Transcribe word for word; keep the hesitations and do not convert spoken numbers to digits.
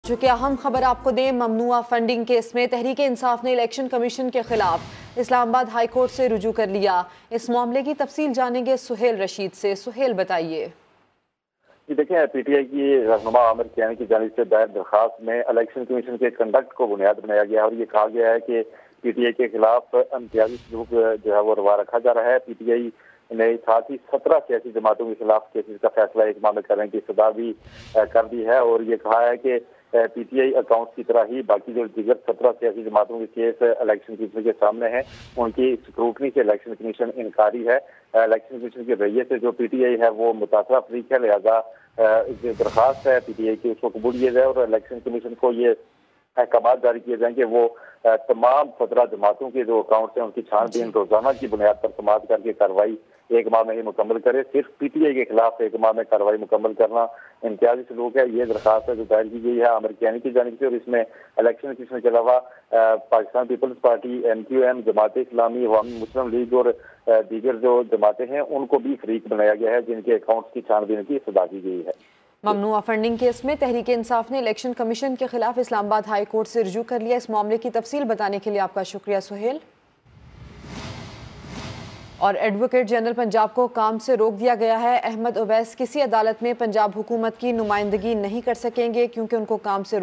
چونکہ اہم خبر آپ کو دیں، ممنوعہ فنڈنگ کیس میں تحریک انصاف نے الیکشن کمیشن کے خلاف اسلام آباد ہائی کورٹ سے رجوع کر لیا۔ اس معاملے کی تفصیل جانیں گے سہیل رشید سے۔ سہیل بتائیے۔ جی دیکھیں، پی ٹی آئی کی رہنما عامر کیانی کی جانب سے دائر درخواست میں الیکشن کمیشن کے کنڈکٹ کو بنیاد بنایا گیا اور یہ کہا گیا ہے کہ پی ٹی آئی کے خلاف امتیازی سلوک جو ہے وہ روا رکھا جا رہا ہے۔ پی ٹی آئی نے ساتھ ہی سترہ سیاسی جماعتوں کے خلاف کیسز کا فیصلہ ایک ماہ میں کرنے کی سزا بھی کر دی ہے اور یہ کہا ہے کہ پی ٹی آئی اکاؤنٹ کی طرح ہی باقی جو دیگر سترہ سیاسی جماعتوں کے کیس الیکشن کمیشن کے سامنے ہیں، ان کی اسکروٹنی سے الیکشن کمیشن انکاری ہے۔ الیکشن کمیشن کے ذریعے سے جو پی ٹی آئی ہے وہ متاثرہ فریق ہے، لہذا جو درخواست ہے پی ٹی آئی کی اس کو قبول کیا جائے اور الیکشن کمیشن کو یہ احکامات جاری کیے جائیں کہ وہ تمام سترہ جماعتوں کے جو اکاؤنٹس ہیں ان کی چھان بین روزانہ کی بنیاد پر سماعت کر کے کارروائی ایک ماہ میں ہی مکمل کرے۔ صرف پی ٹی آئی کے خلاف ایک ماہ میں کارروائی مکمل کرنا امتیازی سلوک ہے۔ یہ درخواست ہے جو دائر کی گئی ہے عامر کیانی کی جانب سے اور اس میں الیکشن کمیشن کے علاوہ Pakistan peoples party, M Q M, Jamaat Islami, عوامی مسلم لیگ اور دیگر جو جماعتیں ہیں ان کو بھی فریق بنایا گیا ہے جن کے اکاؤنٹس کی چھان بین کی سزا دی گئی ہے۔ ممنوعہ فنڈنگ کیس میں تحریک انصاف نے الیکشن کمیشن کے خلاف اسلام آباد ہائی کورٹ سے رجوع کر لیا۔ اس معاملے کی تفصیل بتانے کے لیے آپ کا شکریہ سہیل۔ اور ایڈوکیٹ جنرل پنجاب کو کام سے روک دیا گیا ہے۔ احمد اویس کسی عدالت میں پنجاب حکومت کی نمائندگی نہیں کر سکیں گے کیونکہ ان کو کام سے